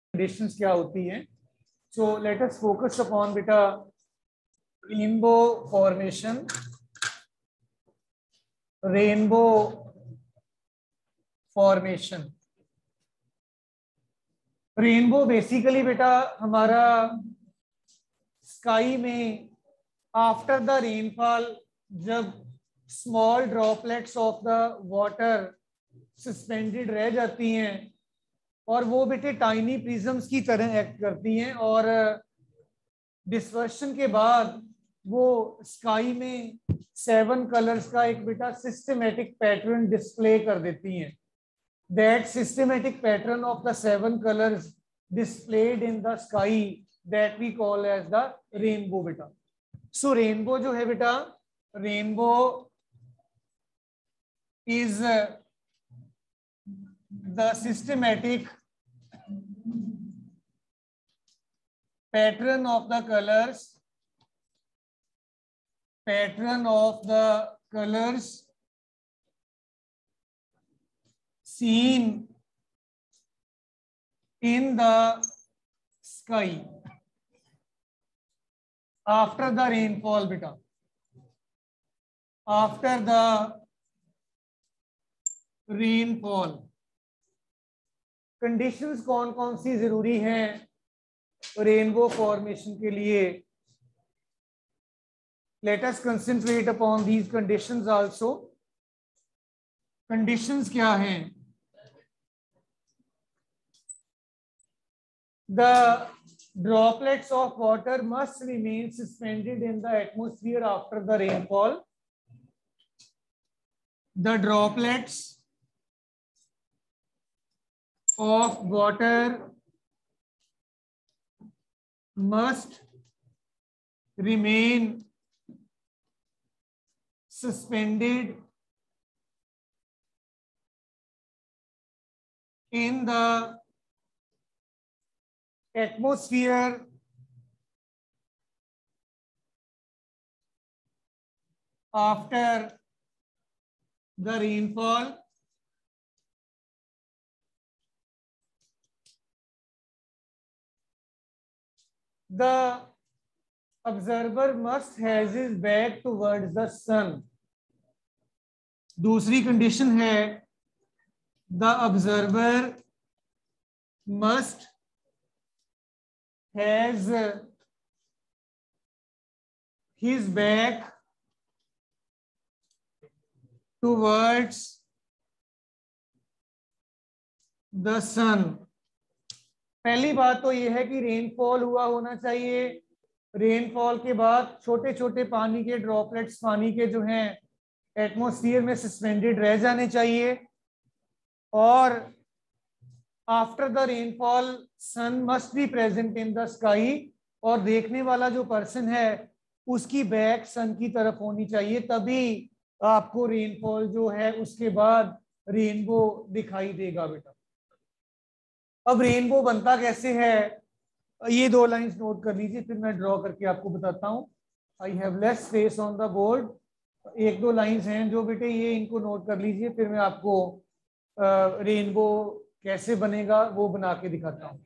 Conditions क्या होती हैं. So let us focus upon बेटा rainbow formation. Rainbow formation. Rainbow basically बेटा हमारा स्काई में आफ्टर द रेनफॉल जब small droplets of the water suspended रह जाती हैं और वो बेटे टाइनी प्रिज्म्स की तरह एक्ट करती हैं और डिस्पर्शन के बाद वो स्काई में 7 कलर्स का एक बेटा सिस्टमेटिक पैटर्न डिस्प्ले कर देती हैं. That systematic pattern of the 7 colours displayed in the sky that we call as the rainbow beta. So rainbow जो है बेटा, rainbow is the systematic pattern of the colors, seen in the sky after the rainfall beta. After the rainfall conditions कौन कौन सी जरूरी हैं rainbow formation के लिए. Let us concentrate upon these conditions also. Conditions क्या हैं? The droplets of water must remain suspended in the atmosphere after the rainfall. The droplets of water must remain suspended in the atmosphere after the rainfall. The observer must has his back towards the sun. दूसरी condition है the observer must has his back towards the sun. पहली बात तो यह है कि rainfall हुआ होना चाहिए. रेनफॉल के बाद छोटे छोटे पानी के ड्रॉपलेट्स पानी के जो हैं एटमॉस्फेयर में सस्पेंडेड रह जाने चाहिए. और after the rainfall sun must be present in the sky. और देखने वाला जो पर्सन है उसकी बैक सन की तरफ होनी चाहिए, तभी आपको रेनफॉल जो है उसके बाद रेनबो दिखाई देगा बेटा. अब रेनबो बनता कैसे है ये 2 लाइंस नोट कर लीजिए, फिर मैं ड्रॉ करके आपको बताता हूं. I have less space on the board. 1-2 lines हैं जो बेटे ये इनको नोट कर लीजिए, फिर मैं आपको रेनबो कैसे बनेगा वो बना के दिखाता हूँ.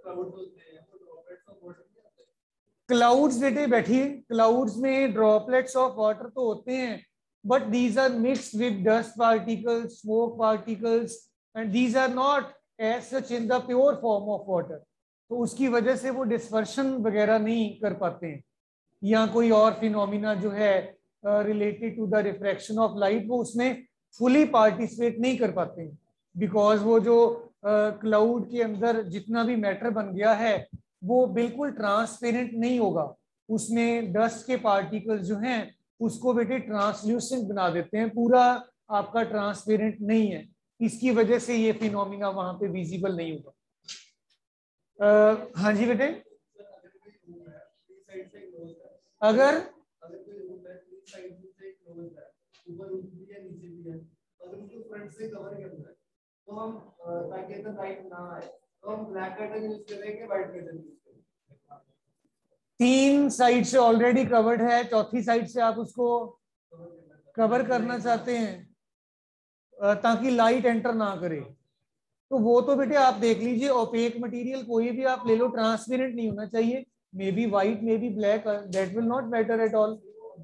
क्लाउड्स बेटे बैठिए, क्लाउड्स में ड्रॉपलेट्स ऑफ वाटर तो होते हैं but these are mixed with dust particles, smoke particles and these are not as such in the pure form of water. तो उसकी वजह से वो डिस्पर्शन वगैरह नहीं कर पाते हैं, या कोई और फिनोमिना जो है related to the refraction of light वो उसमें फुली पार्टिसिपेट नहीं कर पाते हैं. बिकॉज वो जो क्लाउड के अंदर जितना भी मैटर बन गया है वो बिल्कुल ट्रांसपेरेंट नहीं होगा. उसमें डस्ट के पार्टिकल्स जो हैं उसको बेटे ट्रांसल्यूसेंट बना देते हैं, पूरा आपका ट्रांसपेरेंट नहीं है. इसकी वजह से ये फिनोमिना वहां पे विजिबल नहीं होगा. हाँ जी बेटे, अगर तो हम ताकि इतना लाइट ना आए तो हम ब्लैक कर्टन यूज करेंगे, व्हाइट कर्टन यूज करेंगे. 3 साइड से ऑलरेडी कवर्ड है, चौथी साइड से आप उसको कवर करना चाहते हैं ताकि लाइट एंटर ना करे. तो वो तो बेटे आप देख लीजिए, ओपेक मटेरियल कोई भी आप ले लो, ट्रांसपेरेंट नहीं होना चाहिए, may be white may be black, that will not matter at all.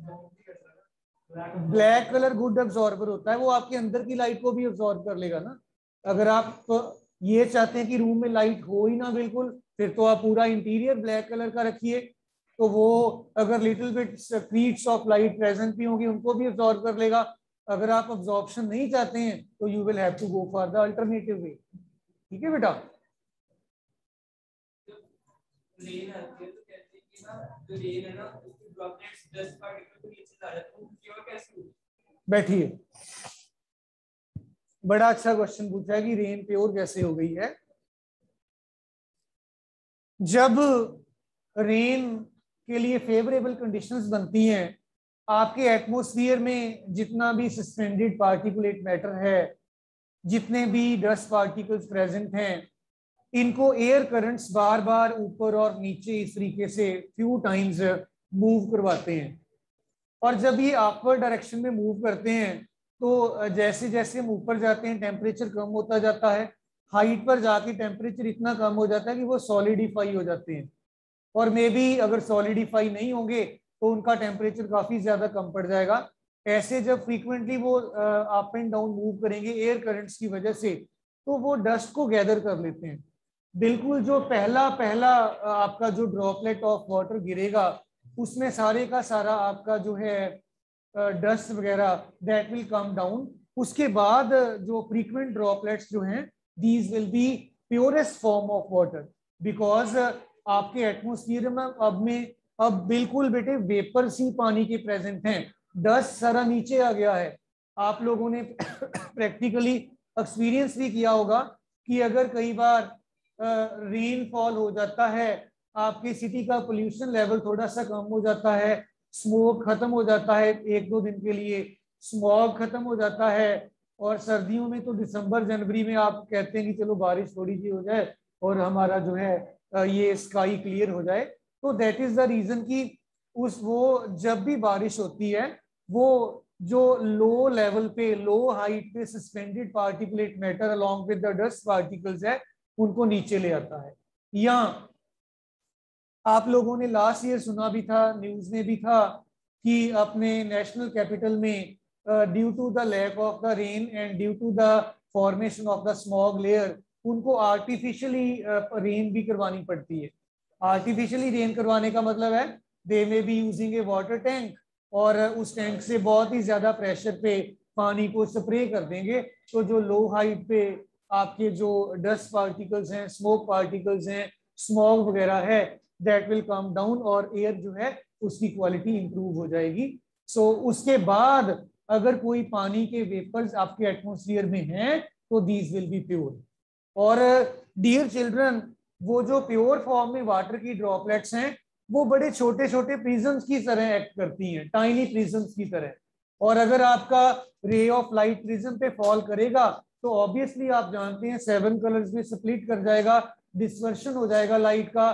Black colour good absorber होता है, वो आपके अंदर की लाइट को भी अब्जॉर्ब कर लेगा ना। अगर आप ये चाहते हैं कि रूम में लाइट हो ही ना बिल्कुल, फिर तो आप पूरा इंटीरियर ब्लैक कलर का रखिए, तो वो अगर लिटिल बिट क्रीट्स ऑफ लाइट प्रेजेंट भी होंगी उनको भी अब्जॉर्ब कर लेगा। अगर आप अब्जॉर्प्शन नहीं चाहते हैं तो you will have to go for the alternative way. ठीक है बेटा। बैठिए, बड़ा अच्छा क्वेश्चन पूछा है कि रेन प्योर कैसे हो गई है। जब रेन के लिए फेवरेबल कंडीशंस बनती हैं, आपके एटमॉस्फेयर में जितना भी सस्पेंडेड पार्टिकुलेट मैटर है, जितने भी डस्ट पार्टिकल्स प्रेजेंट हैं, इनको एयर करंट्स बार बार ऊपर और नीचे इस तरीके से फ्यू टाइम्स मूव करवाते हैं। और जब ये अपवर्ड डायरेक्शन में मूव करते हैं तो जैसे जैसे हम ऊपर जाते हैं टेम्परेचर कम होता जाता है, हाइट पर जाके टेम्परेचर इतना कम हो जाता है कि वो सॉलिडिफाई हो जाते हैं। और मे बी अगर सॉलिडिफाई नहीं होंगे तो उनका टेम्परेचर काफी ज्यादा कम पड़ जाएगा। ऐसे जब फ्रीक्वेंटली वो अप एंड डाउन मूव करेंगे एयर करंट्स की वजह से, तो वो डस्ट को गैदर कर लेते हैं। बिल्कुल जो पहला पहला आपका जो ड्रॉपलेट ऑफ वाटर गिरेगा उसमें सारे का सारा आपका जो है डस्ट वगैरह दैट विल कम डाउन। उसके बाद जो फ्रीक्वेंट ड्रॉपलेट्स जो हैं these will be purest form of water, because आपके एटमोस्फियर में अब बिल्कुल बेटे वेपर्स ही पानी के प्रेजेंट हैं, डस्ट सारा नीचे आ गया है। आप लोगों ने प्रैक्टिकली एक्सपीरियंस भी किया होगा कि अगर कई बार रेनफॉल हो जाता है, आपकी सिटी का पोल्यूशन लेवल थोड़ा सा कम हो जाता है, स्मोक खत्म हो जाता है, एक दो दिन के लिए स्मॉग खत्म हो जाता है, और सर्दियों में तो दिसंबर जनवरी में आप कहते हैं कि चलो बारिश थोड़ी सी हो जाए और हमारा जो है ये स्काई क्लियर हो जाए। तो दैट इज द रीजन कि उस वो जब भी बारिश होती है वो जो लो लेवल पे लो हाइट पे suspended particulate matter along with the dust particles है उनको नीचे ले आता है। या आप लोगों ने लास्ट ईयर सुना भी था, न्यूज में भी था कि अपने नेशनल कैपिटल में due to the lack of the rain and due to the formation of the smog layer उनको आर्टिफिशियली रेन भी करवानी पड़ती है। आर्टिफिशियली रेन करवाने का मतलब है they may be using a water tank, और उस टैंक से बहुत ही ज्यादा प्रेशर पे पानी को स्प्रे कर देंगे, तो जो लो हाइट पे आपके जो डस्ट पार्टिकल्स हैं, स्मोक पार्टिकल्स हैं, स्मॉग वगैरह है, दैट विल कम डाउन और एयर जो है उसकी क्वालिटी इंप्रूव हो जाएगी। सो उसके बाद अगर कोई पानी के वेपर्स आपके एटमॉस्फेयर में हैं तो दीज विल बी प्योर। और डियर चिल्ड्रन, वो जो प्योर फॉर्म में वाटर की ड्रॉपलेट्स हैं वो बड़े छोटे छोटे प्रिज्म्स की तरह एक्ट करती हैं, टाइनी प्रिज्म्स की तरह। और अगर आपका रे ऑफ लाइट प्रिज्म पे फॉल करेगा तो ऑब्वियसली आप जानते हैं 7 कलर्स में स्प्लिट कर जाएगा, डिस्पर्शन हो जाएगा लाइट का,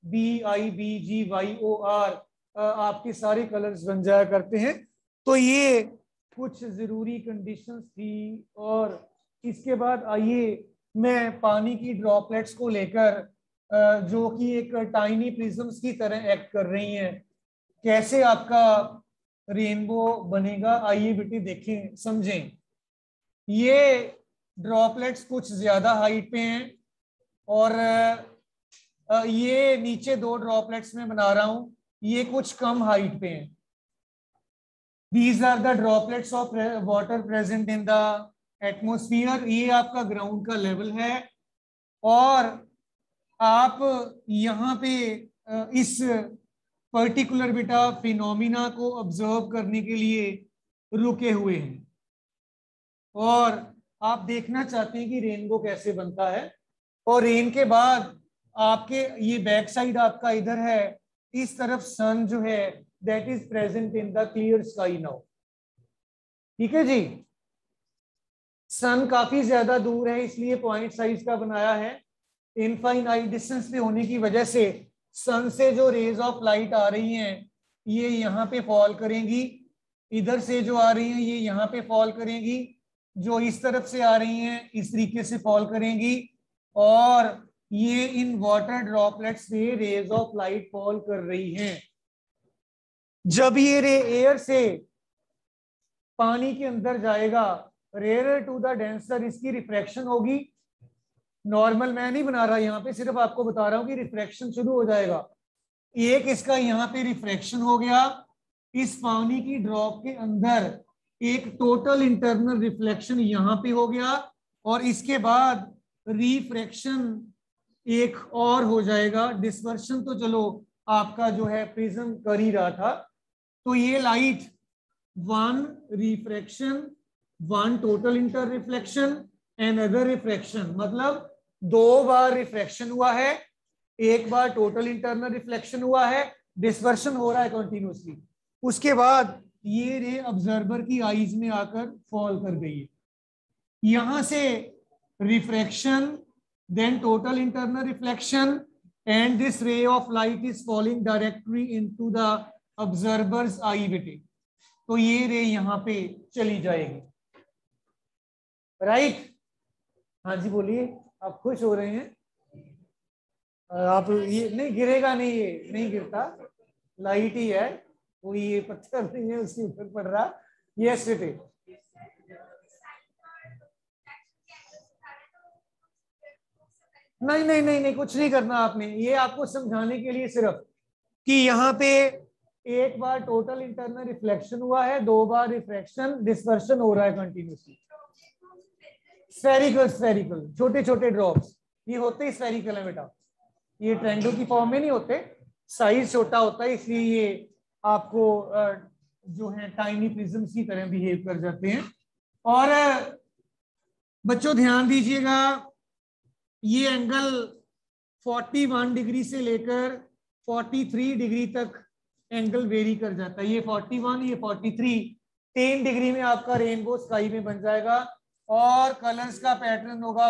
BIBGYOR आपके सारे कलर्स बन जाया करते हैं। तो ये कुछ जरूरी कंडीशंस थी। और इसके बाद आइए मैं पानी की ड्रॉपलेट्स को लेकर जो कि एक टाइनी प्रिज्म्स की तरह एक्ट कर रही हैं, कैसे आपका रेनबो बनेगा, आइए बेटे देखें समझें। ये ड्रॉपलेट्स कुछ ज्यादा हाइट पे हैं और ये नीचे 2 ड्रॉपलेट्स में बना रहा हूं, ये कुछ कम हाइट पे हैं। These are the droplets of water present in the atmosphere। ये आपका ग्राउंड का लेवल है और आप यहाँ पे इस पर्टिकुलर बेटा फिनोमिना को ऑब्जर्व करने के लिए रुके हुए हैं और आप देखना चाहते हैं कि रेनबो कैसे बनता है। और रेन के बाद आपके ये बैक साइड आपका इधर है, इस तरफ सन जो है that is present in the clear sky now. ठीक है जी, सन काफी ज्यादा दूर है इसलिए पॉइंट साइज का बनाया है। इनफाइनाइट डिस्टेंस पे होने की वजह से सन से जो रेज ऑफ लाइट आ रही हैं ये यहाँ पे फॉल करेंगी, इधर से जो आ रही हैं ये यहाँ पे फॉल करेंगी, जो इस तरफ से आ रही हैं इस तरीके से फॉल करेंगी और ये इन वाटर ड्रॉपलेट्स से रेज ऑफ लाइट फॉल कर रही हैं। जब ये रे एयर से पानी के अंदर जाएगा, रेयर टू द डेंसर, इसकी रिफ्रैक्शन होगी। नॉर्मल मैं नहीं बना रहा यहाँ पे, सिर्फ आपको बता रहा हूँ कि रिफ्रैक्शन शुरू हो जाएगा। एक इसका यहाँ पे रिफ्रैक्शन हो गया, इस पानी की ड्रॉप के अंदर एक टोटल इंटरनल रिफ्लेक्शन यहाँ पे हो गया और इसके बाद रिफ्रैक्शन एक और हो जाएगा। डिस्पर्शन तो चलो आपका जो है प्रिज्म कर ही रहा था। तो ये light 1 refraction, 1 total internal reflection and other refraction, मतलब 2 बार रिफ्रैक्शन हुआ है, 1 बार टोटल इंटरनल रिफ्लेक्शन हुआ है, डिस्पर्शन हो रहा है कंटिन्यूसली। उसके बाद ये रे ऑब्जर्वर की आईज में आकर फॉल कर गई है। यहां से refraction, then total internal reflection, and this ray of light is falling directly into the observer's eye बेटे। तो ये रे यहां पे चली जाएगी, राइट? हाँ जी बोलिए, आप खुश हो रहे हैं? आप ये नहीं गिरेगा, नहीं ये नहीं गिरता, लाइट ही है, कोई ये पत्थर नहीं है उसके ऊपर पड़ रहा। यस बेटे, नहीं नहीं नहीं नहीं, कुछ नहीं करना आपने, ये आपको समझाने के लिए सिर्फ कि यहाँ पे 1 बार टोटल इंटरनल रिफ्लेक्शन हुआ है, 2 बार रिफ्रैक्शन, डिस्पर्शन हो रहा है कंटिन्यूसली। स्फेरिकल, स्फेरिकल छोटे छोटे ड्रॉप्स ये होते ही स्फेरिकल है बेटा, ये ट्रेंडो की फॉर्म में नहीं होते, साइज छोटा होता है इसलिए ये आपको जो है टाइनी प्रिज्म्स की तरह बिहेव कर जाते हैं। और बच्चों ध्यान दीजिएगा, ये एंगल 41 डिग्री से लेकर 43 डिग्री तक एंगल वेरी कर जाता है। ये 41, ये 43, 10 डिग्री में आपका रेनबो स्काई में बन जाएगा और कलर्स का पैटर्न होगा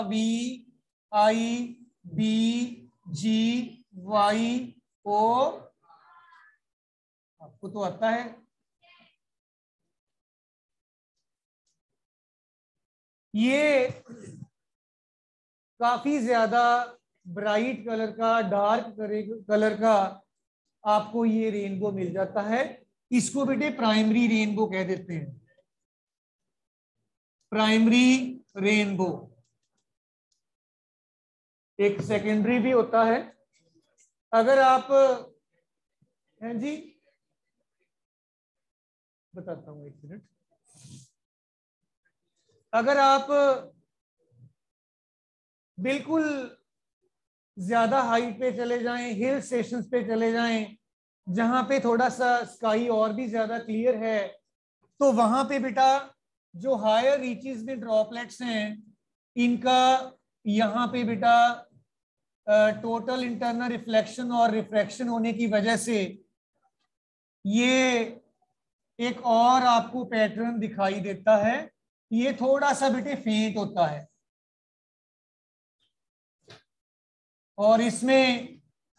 VIBGYO। आपको तो आता है। ये काफी ज्यादा ब्राइट कलर का, डार्क कलर का आपको ये रेनबो मिल जाता है। इसको बेटे प्राइमरी रेनबो कह देते हैं, प्राइमरी रेनबो। एक सेकेंडरी भी होता है। अगर आप हैं जी, बताता हूं 1 मिनट। अगर आप बिल्कुल ज्यादा हाइट पे चले जाएं, हिल स्टेशंस पे चले जाएं, जहां पे थोड़ा सा स्काई और भी ज्यादा क्लियर है, तो वहां पे बेटा जो हायर रीचेस में ड्रॉपलेट्स हैं, इनका यहाँ पे बेटा टोटल इंटरनल रिफ्लेक्शन और रिफ्रैक्शन होने की वजह से ये एक और आपको पैटर्न दिखाई देता है। ये थोड़ा सा बेटे फेंट होता है और इसमें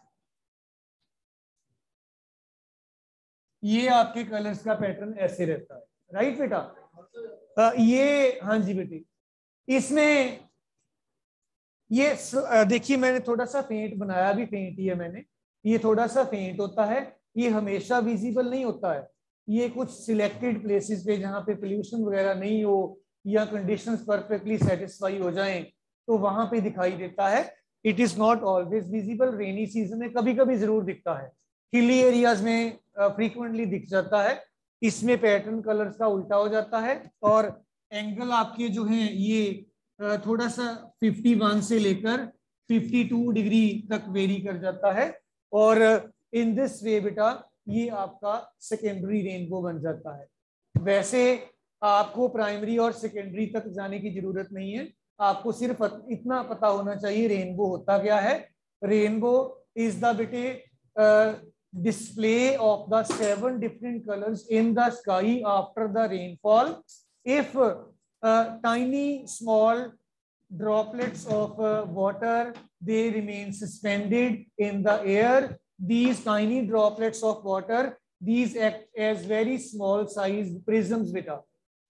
ये आपके कलर्स का पैटर्न ऐसे रहता है, राइट बेटा? ये हाँ जी बेटे, इसमें ये देखिए मैंने थोड़ा सा फेंट बनाया, भी फेंट ही है मैंने, ये थोड़ा सा फेंट होता है, ये हमेशा विजिबल नहीं होता है, ये कुछ सिलेक्टेड प्लेसेस पे जहाँ पे पोल्यूशन वगैरह नहीं हो या कंडीशंस परफेक्टली सेटिस्फाई हो जाएं तो वहां पे दिखाई देता है। It is not always visible, rainy season में कभी कभी जरूर दिखता है, हिली एरियाज में फ्रीक्वेंटली दिख जाता है। इसमें पैटर्न कलर्स का उल्टा हो जाता है और एंगल आपके जो हैं ये थोड़ा सा 51 से लेकर 52 डिग्री तक वेरी कर जाता है और इन दिस वे बेटा ये आपका सेकेंडरी रेनबो बन जाता है। वैसे आपको प्राइमरी और सेकेंडरी तक जाने की जरूरत नहीं है, आपको सिर्फ इतना पता होना चाहिए रेनबो होता क्या है। रेनबो इज द बेटे display of the 7 different colors in the sky after the rainfall. If tiny small droplets of water, they remain suspended in the air. These tiny droplets of water, these act as very small size prisms beta,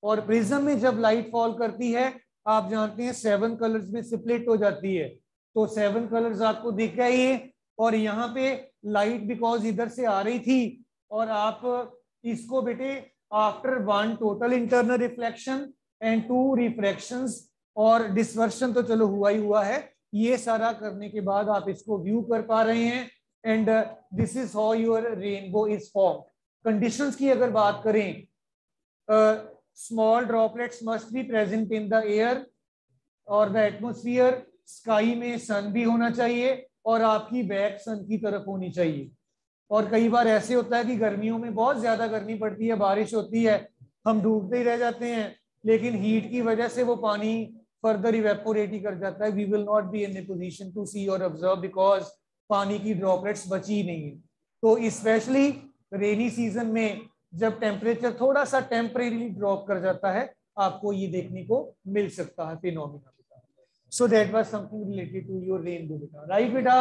और prism में जब light fall करती है आप जानते हैं 7 colours में split हो जाती है, तो 7 कलर्स आपको दिख गए ये। और यहाँ पे लाइट बिकॉज इधर से आ रही थी और आप इसको बेटे after 1 total internal reflection and 2 refractions और डिस्पर्शन तो चलो हुआ ही हुआ है, ये सारा करने के बाद आप इसको व्यू कर पा रहे हैं। And this is how your rainbow is form. Conditions की अगर बात करें, small droplets must be present in the air और द एटमोस्फियर, स्काई में सन भी होना चाहिए और आपकी बैक सन की तरफ होनी चाहिए। और कई बार ऐसे होता है कि गर्मियों में बहुत ज्यादा गर्मी पड़ती है, बारिश होती है, हम डूबते ही रह जाते हैं, लेकिन हीट की वजह से वो पानी फर्दर इवेपोरेट ही कर जाता है। We will not be in a position to see और ऑब्जर्व बिकॉज पानी की ड्रॉपलेट्स बची ही नहीं है। तो स्पेशली रेनी सीजन में जब टेम्परेचर थोड़ा सा टेम्परेरी ड्रॉप कर जाता है आपको ये देखने को मिल सकता है phenomena. So that was something related to your rainbow बेटा, राइट बेटा।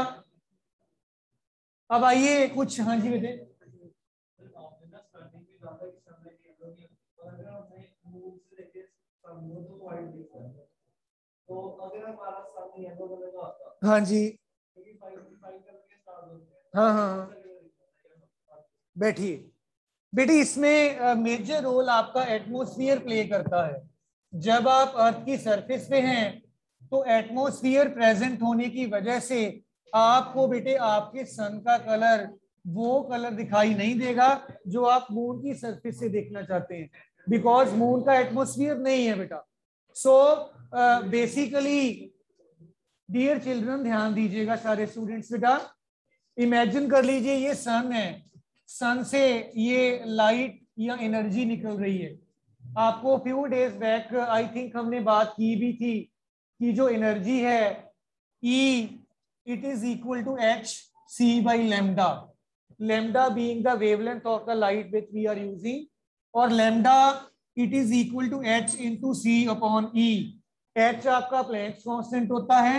अब आइए कुछ, हाँ जी बेटे। हाँ जी, हाँ हाँ बैठिए बेटी, इसमें मेजर रोल आपका एटमॉस्फेयर प्ले करता है। जब आप अर्थ की सरफेस पे हैं तो एटमॉस्फेयर प्रेजेंट होने की वजह से आपको बेटे आपके सन का कलर वो कलर दिखाई नहीं देगा जो आप मून की सरफेस से देखना चाहते हैं, बिकॉज मून का एटमॉस्फेयर नहीं है बेटा। सो बेसिकली डियर चिल्ड्रन ध्यान दीजिएगा सारे स्टूडेंट्स बेटा, इमेजिन कर लीजिए ये सन है, सन से ये लाइट या एनर्जी निकल रही है। आपको few days back I think हमने बात की भी थी कि जो एनर्जी है E it is equal to H C by lambda, lambda being the wavelength of the light which we are using, और lambda it is equal to H into C upon E. H आपका Planck's constant होता है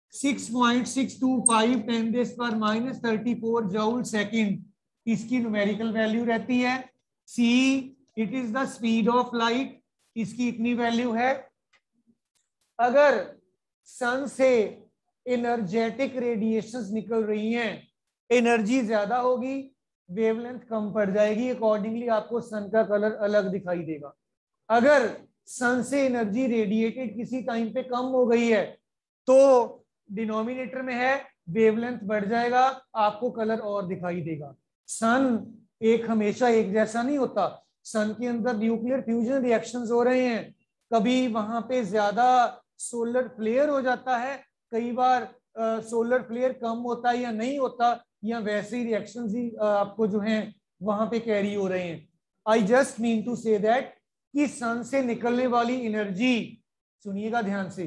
6.625 10⁻34 joule second, इसकी numerical value रहती है। C it is the speed of light, इसकी इतनी value है। अगर सन से एनर्जेटिक रेडिएशंस निकल रही हैं, एनर्जी ज्यादा होगी, वेवलेंथ कम पड़ जाएगी, अकॉर्डिंगली आपको सन का कलर अलग दिखाई देगा। अगर सन से एनर्जी रेडिएटेड किसी टाइम पे कम हो गई है तो डिनोमिनेटर में है वेवलेंथ बढ़ जाएगा, आपको कलर और दिखाई देगा। सन एक हमेशा एक जैसा नहीं होता, सन के अंदर न्यूक्लियर फ्यूजन रिएक्शंस हो रहे हैं, कभी वहां पे ज्यादा सोलर फ्लेयर हो जाता है, कई बार सोलर फ्लेयर कम होता है या नहीं होता, या वैसे ही रिएक्शंस ही आपको जो हैं वहां पे कैरी हो रहे हैं। I just mean to say that कि सन से निकलने वाली एनर्जी, सुनिएगा ध्यान से,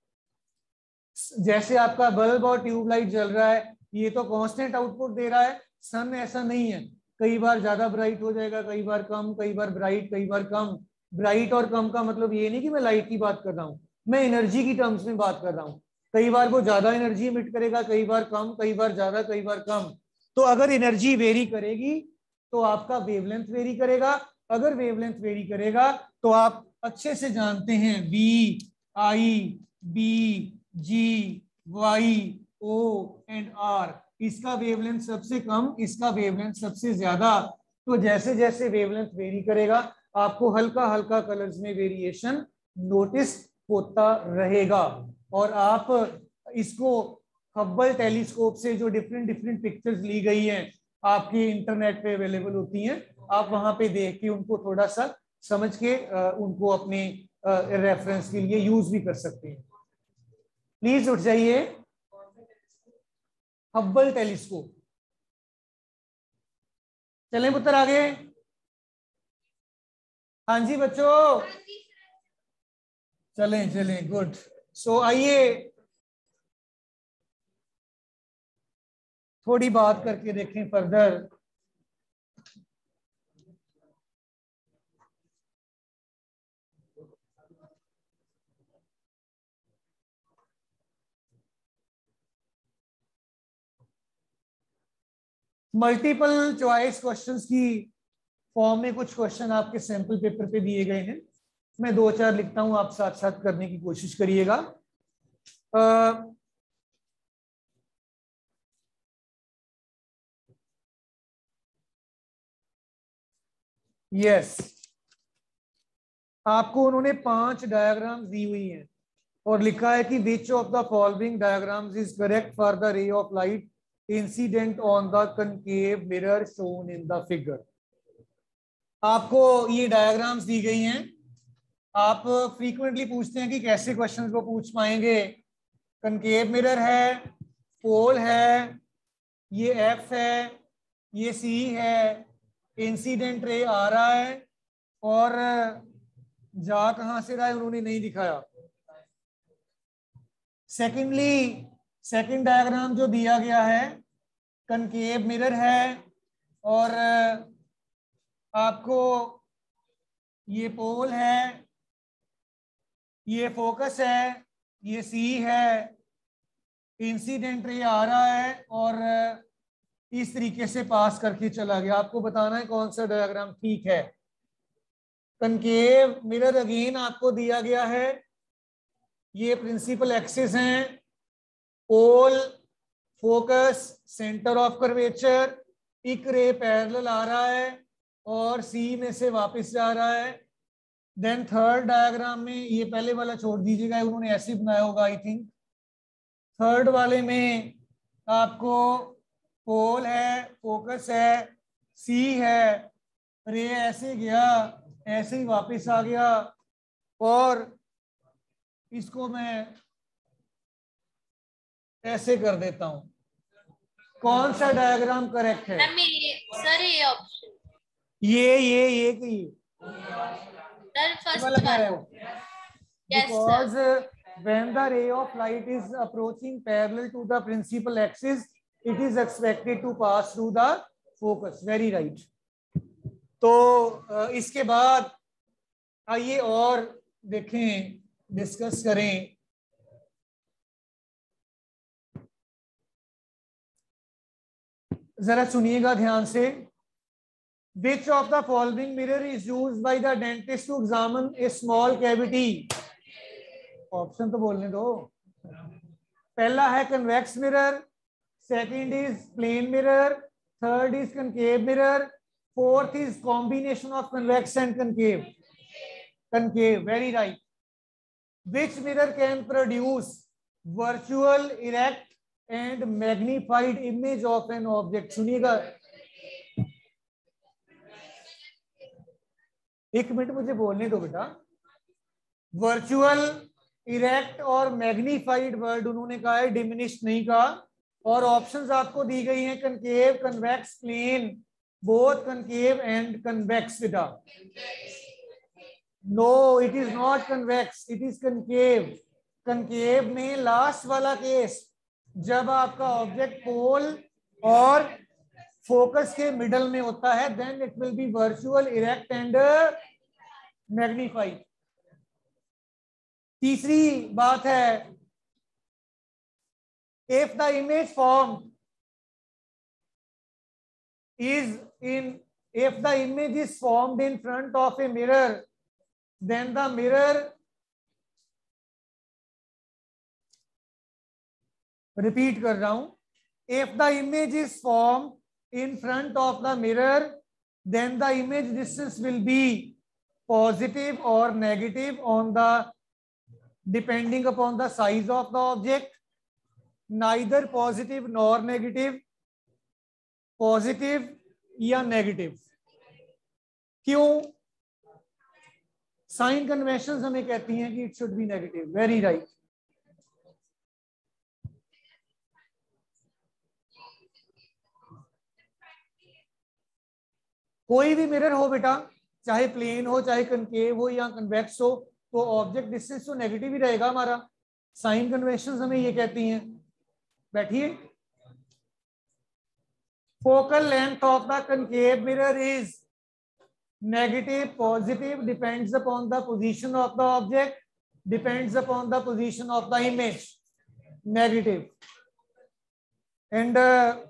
जैसे आपका बल्ब और ट्यूबलाइट जल रहा है ये तो कांस्टेंट आउटपुट दे रहा है, सन ऐसा नहीं है, कई बार ज्यादा ब्राइट हो जाएगा, कई बार कम, कई बार ब्राइट, कई बार कम। ब्राइट और कम का मतलब ये नहीं कि मैं लाइट की बात कर रहा हूँ, मैं एनर्जी की टर्म्स में बात कर रहा हूँ। कई बार वो ज्यादा एनर्जी इमिट करेगा, कई बार कम, कई बार ज्यादा, कई बार कम। तो अगर एनर्जी वेरी करेगी तो आपका वेवलेंथ वेरी करेगा, अगर वेवलेंथ वेरी करेगा तो आप अच्छे से जानते हैं V I B G Y O and R, इसका वेवलेंथ सबसे कम, इसका वेवलेंथ सबसे ज्यादा। तो जैसे जैसे वेवलेंथ वेरी करेगा आपको हल्का हल्का कलर्स में वेरिएशन नोटिस होता रहेगा। और आप इसको हब्बल टेलीस्कोप से जो डिफरेंट डिफरेंट पिक्चर्स ली गई हैं आपके इंटरनेट पे अवेलेबल होती हैं, आप वहां पे देख के उनको थोड़ा सा समझ के उनको अपने रेफरेंस के लिए यूज भी कर सकते हैं। प्लीज उठ जाइए। हब्बल टेलीस्कोप, चलें पुत्र आगे। हाँ जी बच्चों, चलें चलें, गुड। सो आइए थोड़ी बात करके देखें फर्दर। मल्टीपल चॉइस क्वेश्चंस की फॉर्म में कुछ क्वेश्चन आपके सैंपल पेपर पे दिए गए हैं, मैं 2-4 लिखता हूं, आप साथ साथ करने की कोशिश करिएगा। यस, आपको उन्होंने 5 डायग्राम्स दी हुई हैं और लिखा है कि which of the following diagrams is correct for the ray of light incident on the concave mirror shown in the figure. आपको ये डायग्राम्स दी गई हैं। आप फ्रीक्वेंटली पूछते हैं कि कैसे क्वेश्चंस को पूछ पाएंगे। कनकेव मिरर है, पोल है, ये एफ है, ये सी है, इंसिडेंट रे आ रहा है और जा कहां से रहा है उन्होंने नहीं दिखाया। सेकंड डायग्राम जो दिया गया है, कनकेव मिरर है और आपको ये पोल है, ये फोकस है, ये सी है, इंसिडेंट रे आ रहा है और इस तरीके से पास करके चला गया। आपको बताना है कौन सा डायग्राम ठीक है। कनकेव मिरर अगेन आपको दिया गया है, ये प्रिंसिपल एक्सिस हैं, pole, focus, centre of curvature, एक रे पैरेलल आ रहा है और सी में से वापस जा रहा है। देन थर्ड डायग्राम में, ये पहले वाला छोड़ दीजिएगा, उन्होंने ऐसे बनाया होगा आई थिंक। थर्ड वाले में आपको पोल है, फोकस है, सी है, रे ऐसे गया, ऐसे ही वापस आ गया और इसको मैं ऐसे कर देता हूं। कौन सा डायग्राम करेक्ट है? सर ये ऑप्शन, ये कि सर फर्स्ट वाला कह रहे वाला। हो? Because when the ray of light is approaching parallel to the principal axis, it is expected to pass through the focus. Very right. तो इसके बाद आइए और देखें, डिस्कस करें। जरा सुनिएगा ध्यान से। Which of the following mirror is used by the dentist to examine a small cavity? Option तो बोलने दो। पहला है convex mirror, second is plane mirror, third is concave mirror, fourth is combination of convex and concave. Concave, very right. Which mirror can produce virtual, erect and magnified image of an object? सुनिएगा, एक minute मुझे बोलने दो बेटा। Virtual, erect और magnified word उन्होंने कहा है, डिमिनिश्ड नहीं कहा। और ऑप्शंस आपको दी गई हैं, concave, convex, plane, both concave and convex. बेटा no, it is not convex, it is concave. Concave में लास्ट वाला केस, जब आपका ऑब्जेक्ट पोल और फोकस के मिडल में होता है, then it will be virtual, erect and magnified. तीसरी बात है, if the image formed is in, if the image is formed in front of a mirror, then the mirror, repeat कर रहा हूं, if the image is formed in front of the mirror, then the image distance will be positive or negative on the, depending upon the size of the object. Neither positive nor negative, positive या negative. क्यों? Sign convention हमें कहती हैं कि it should be negative. Very right. कोई भी mirror हो बेटा, चाहे प्लेन हो, चाहे कनकेव हो या कन्वेक्स हो, तो ऑब्जेक्ट डिस्टेंस तो नेगेटिव ही रहेगा हमारा। साइन कन्वेंशन हमें ये कहती हैं। बैठिए। Focal length of the concave mirror is negative, positive, depends upon the position of the object, depends upon the position of the image. Negative. And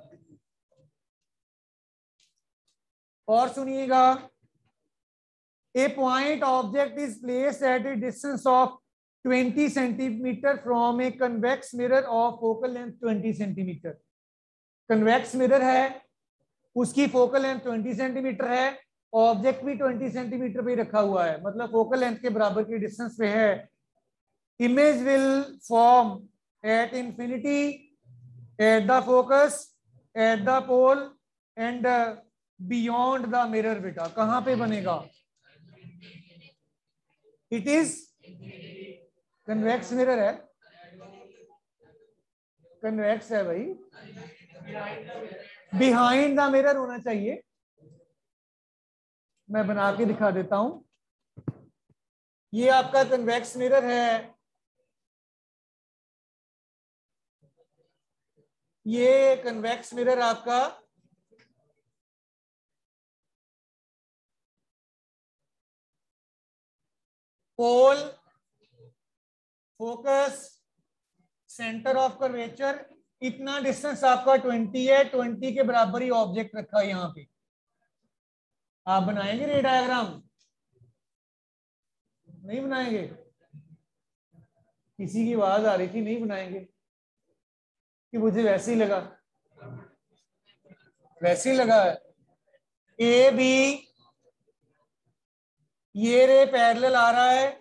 और सुनिएगा, A point object is placed at a distance of 20 centimeter from a convex mirror of focal length 20 centimeter. Convex mirror है, उसकी focal length 20 centimetre है, object भी 20 centimetre पे रखा हुआ है, मतलब फोकल लेंथ के बराबर की डिस्टेंस पे है. Image will form at infinity, at the focus, at the pole and beyond the mirror. बेटा कहां पे बनेगा? इट इज कन्वेक्स मिरर है, कन्वेक्स है भाई, बिहाइंड द मिरर होना चाहिए. मैं बना के दिखा देता हूं. ये आपका कन्वेक्स मिरर है, ये कन्वेक्स मिरर आपका pole, focus, centre of curvature, इतना डिस्टेंस आपका 20 है. 20 के बराबर ही ऑब्जेक्ट रखा है यहाँ पे. आप बनाएंगे रे डायग्राम? नहीं बनाएंगे? किसी की आवाज आ रही थी नहीं बनाएंगे, कि मुझे वैसे ही लगा, वैसे ही लगा है. ए बी ये रे पैरेलल आ रहा है.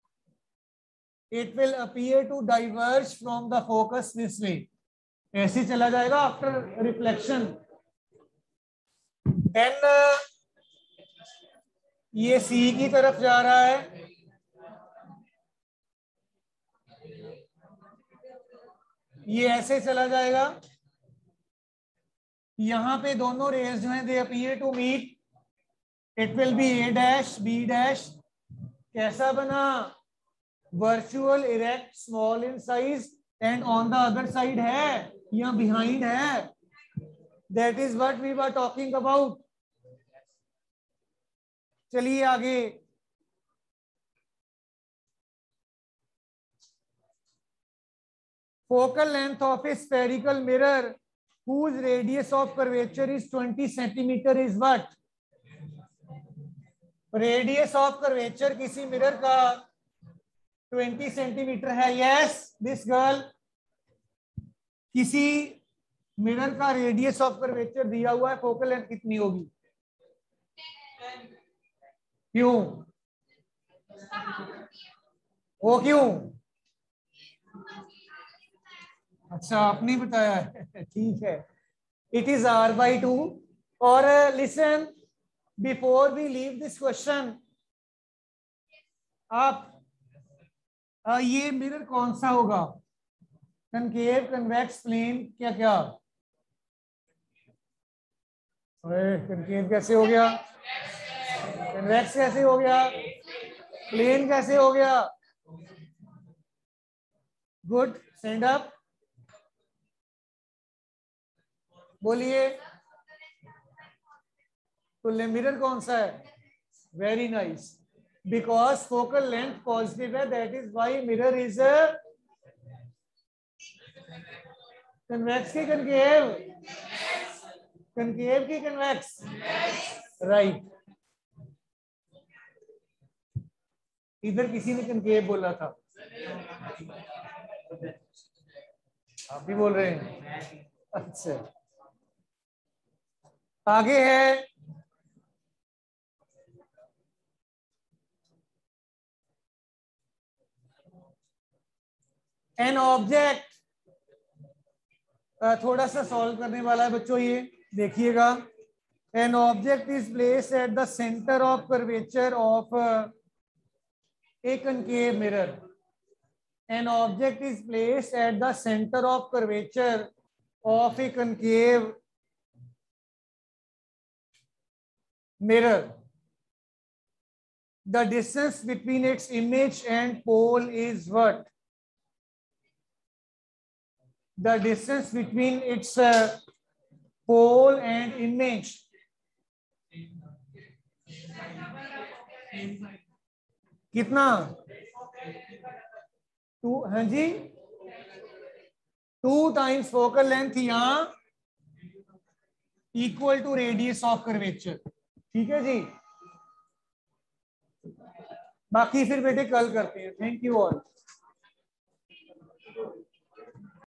It will appear to diverge from the focus this way. ऐसे चला जाएगा आफ्टर रिफ्लेक्शन. देन ये सी की तरफ जा रहा है, ये ऐसे चला जाएगा. यहां पे दोनों रेज जो हैं they appear to meet. It will be A dash B dash. कैसा बना? Virtual erect small in size and on the other side है या बिहाइंड है. That is what we were talking about. चलिए आगे. Focal length of a spherical mirror whose radius of curvature is 20 centimeter is what? Radius of curvature किसी mirror का 20 centimetre है. Yes this girl. किसी mirror का radius of curvature दिया हुआ है, फोकल लेंथ कितनी होगी? क्यों? वो क्यों? अच्छा आपने बताया है. ठीक है. It is r/2. और listen, before we leave this question, आप ये मिरर कौन सा होगा? कनकेव, कन्वेक्स, प्लेन, क्या क्या? कनकेव कैसे हो गया? कन्वेक्स कैसे हो गया? प्लेन कैसे हो गया? गुड. स्टैंड अप, बोलिए. तो मिरर कौन सा है? Very nice. Because focal length positive है, that is why mirror is convex की कनकेव, कनकेव की कन्वेक्स. राइट. इधर किसी ने कनकेव बोला था, आप भी बोल रहे हैं. अच्छा आगे है. एन ऑब्जेक्ट, थोड़ा सा सॉल्व करने वाला है बच्चों, ये देखिएगा. An object is placed at the centre of curvature of a concave mirror. An object is placed at the center of curvature of a concave mirror. The distance between its image and pole is what? The distance between its pole and image. कितना? 2. हाँ जी, 2 times focal length यहां equal to radius of curvature. ठीक है जी. बाकी फिर बेटे कल करते हैं। Thank you all.